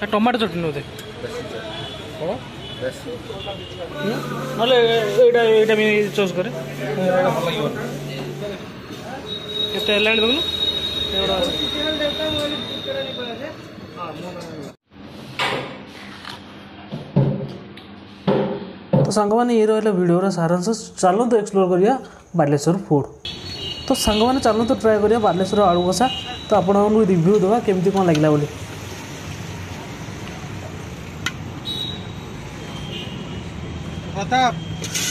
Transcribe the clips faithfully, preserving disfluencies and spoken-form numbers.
Tomato चटनी बोधे ना choose करे देखुन तो सांग मैंने ये रहा वीडियो सारांश चलो तो एक्सप्लोर करिया बालेश्वर फूड। तो सांग मैंने चलो तो ट्राए करिया बालेश्वर आलू कषा। तो आपको रिव्यू देवा केमती कौन लगे बोली। प्रताप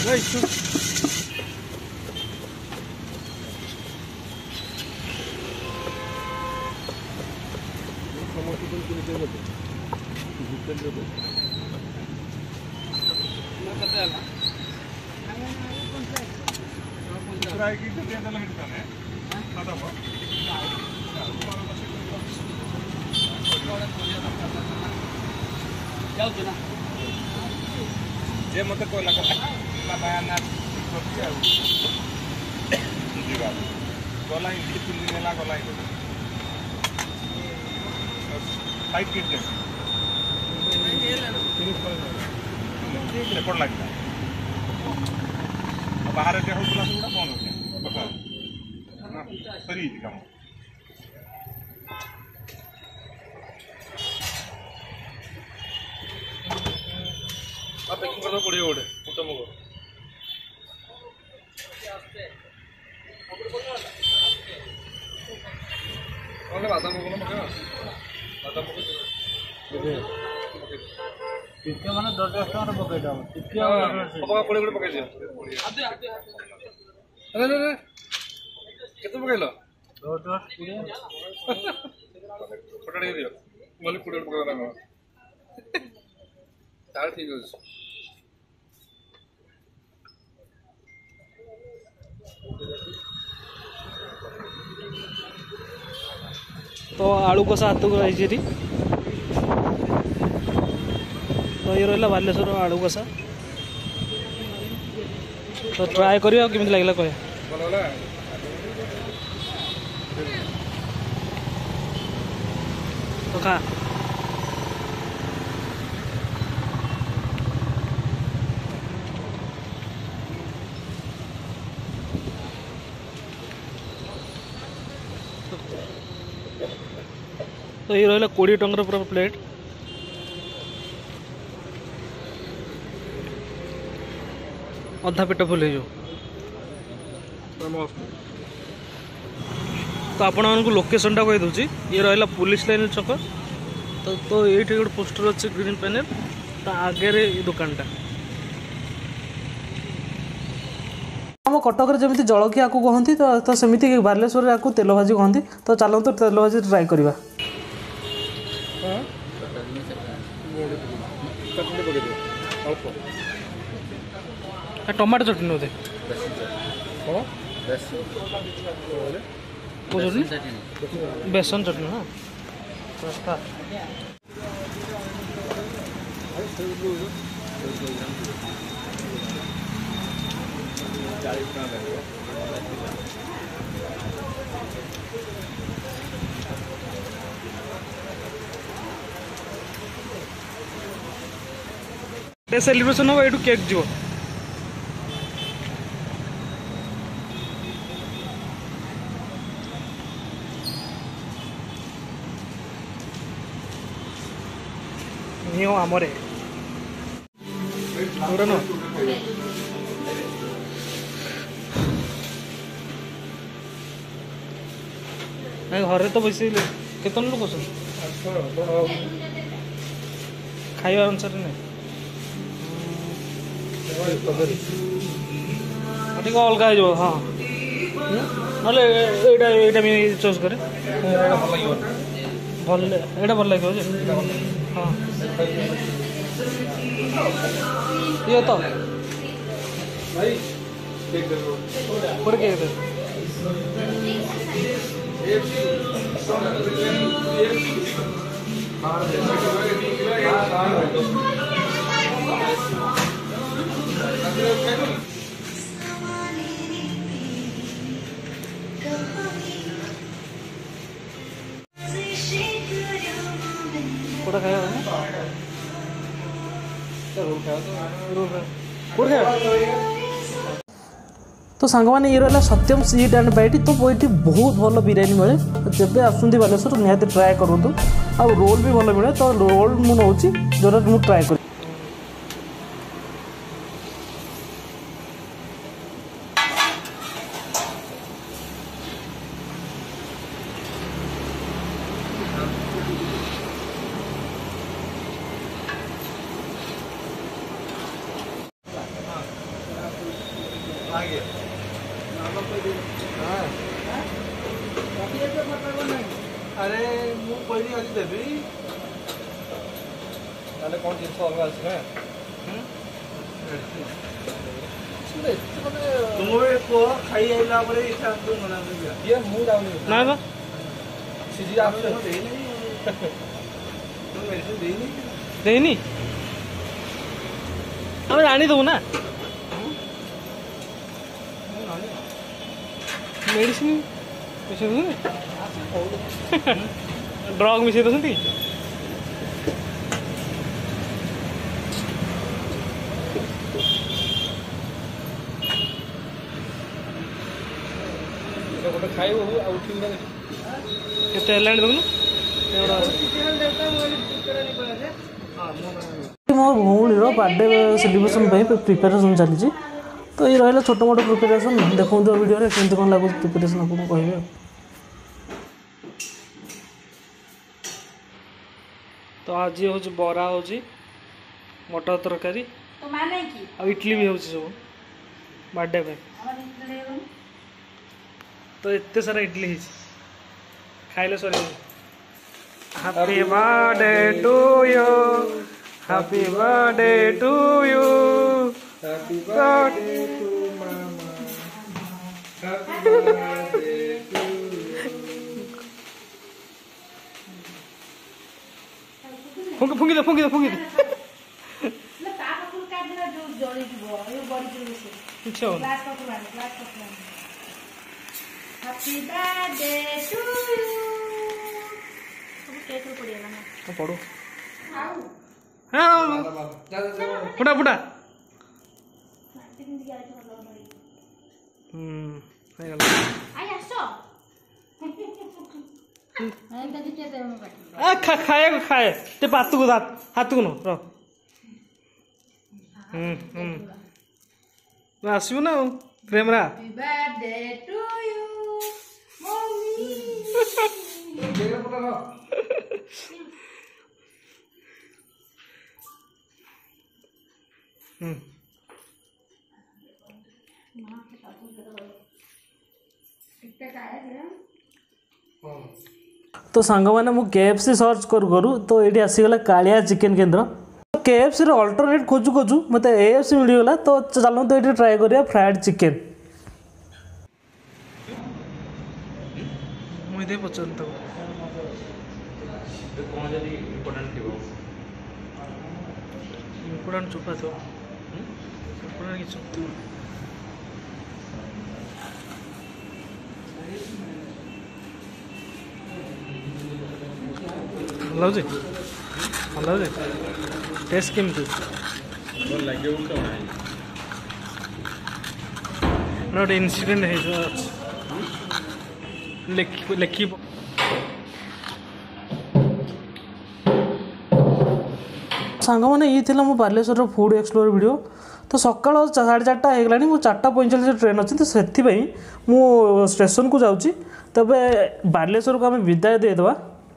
जे मत कहला गला इंग्लिश फिल्म नेला गला फाइट किट रेकर्ड लगता बाहर जो होता सब बंद हो सरी काम पैकिंग कर पड़े गोटे तुमको बादाम पकड़ पकड़ बादाम पकड़ मैंने दस दस टका पकईटा कोड़े कोड़े पकई दियो केते पकईल दस दस कोड़े फटाड़ी दियो बोले कोड़े पकड़ा तार ठीक है। तो आलू कषा हाथ को रही तो ये रहा बालेश्वर आलू कषा। तो ट्राए करियो केमती लगला कह तो खा तो ये रहा कोड़े टंकर पूरा प्लेट। अधा पेट फुल हो तो आपण लोकेशन टा कही दूसरी ये रहा पुलिस लाइन छक। तो तो ये गोटे पोस्टर अच्छे ग्रीन पैनल तो आगे ये दुकान टा आम कटक जमी जलखिया को कहती तो, तो सेमती बालेश्वर या तेल भाजी कहती। तो चलो तो तेल भाजी ट्राए करवा। टमाटो चटनी बोधे बेसन चटनी ना सेलिब्रेशन हम यू केक जीव नियो आमरे न घरे तो बस केत लोक खाଇବା अनुसार नहीं ठीक अलग हो हाँ ना चूज करे भल एटा भल लगे हाँ ये तो कोड़े केक दे कोटा खाया तो सांग मैंने ये रहा सत्यम सीट एंड बैट तो ये बहुत भल बिरयानी मिले जब आसुँच बालेश्वर निहाती ट्राए करूँ आ रोल भी भल मिले तो रोल मुझे नौ जोटा मुझे ट्राए कर अरे मु पहली आज देवी ताले कौन जिनस अलग आछ ना तुम भी को खाई आइला परे इच्छा तुम मना दिया ये मु जाउनी ना ना सीजी आप दे नहीं तुम मेडिसिन दे नहीं दे नहीं हम जानी दो ना मेडिसिन ड्रग मिसई दौरान गोटे खाइब केते देखुन मो भौणी बर्थडे सेलिब्रेशन प्रिपेरेसन चली तो ये रहा छोट मोट प्रिपेरेसन देखो वीडियो केमती कौन लगुच प्रिपेरेसन आपको कहे तो आज हूँ बरा हूँ मटर तरकारी आ इडली भी हूँ सब बर्थडे पे तो इतने सारा इडली खाइले sir happy birthday to you happy birthday to you happy birthday to मामा हैप्पी बर्थडे टू फुंकी फुंकी दे फुंकी दे फुंकी दे ना पापा को काट देना जो जड़ी जीवो यो बड़ी जीवो से कुछ हो ग्लास को लाने ग्लास को लाने हैप्पी बर्थडे टू यू अब केक रो पड़ेगा ना तो पड़ो आओ हां जा जा जा फुटा फुटा तीन दिया के मतलब बड़ी हम्म है गला आई आसो मैं तो दिखे दे मैं बैठ आ खा खाए को खाए ते पातु को दात हाथ को नो रो हम्म हम्म ना आसीबो ना प्रेमरा happy birthday to you mummy देखो पता ना हम्म तो सांग मैंने मु केएफसी सर्च करू करू तो ये आसीगला कालिया चिकेन केन्द्र केएफसी रो अल्टरनेट खोजू खोजू मत एएफसी मिलगला तो चलो तो ये ट्राए करिया फ्राइड चिकेन मुझे पसंद तो कौन जदी इंपोर्टेंट थिबो इंपोर्टेंट चुपा तो इंपोर्टेंट की चुप भल जे भल जे टेस्ट केमती भल लागे उठो नाही गोटे इनसीडेंट है लिखी लिखी सांग मैंने ये थी मो बालेश्वर फूड एक्सप्लोर वीडियो तो सकाल साढ़े चार्टा होगलानी मो चार्टा पैंचाश ट्रेन अच्छी तो से मु स्टेशन को जाऊँगी तबे बालेश्वर को आम विदाय देदेवा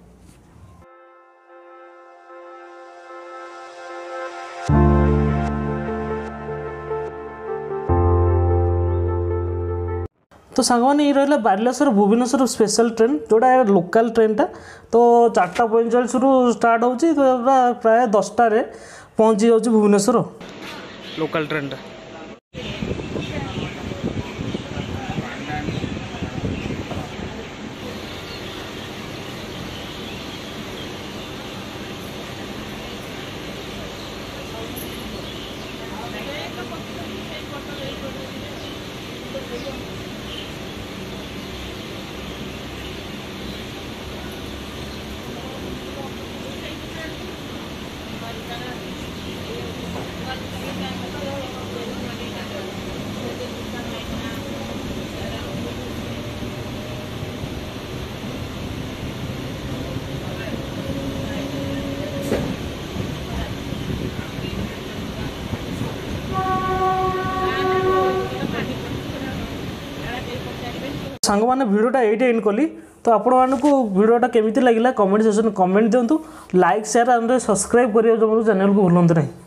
तो सांगने ये रहा बालेश्वर भुवनेश्वर स्पेशल ट्रेन जोड़ा लोकल ट्रेन टा तो चार्टा पैंचाश रु स्टार्ट होची तो प्राय दसटा रे पहुँची जाऊँ भुवनेश्वर लोकल ट्रेन टा सांग मैंने भिडटा ये एंड कली तो आपण मानक भिडटा केमी लगे कमेंट सेक्शन कमेंट दिंतु लाइक शेयर एंड सब्सक्राइब करिए जो चैनल को भूलु नहीं।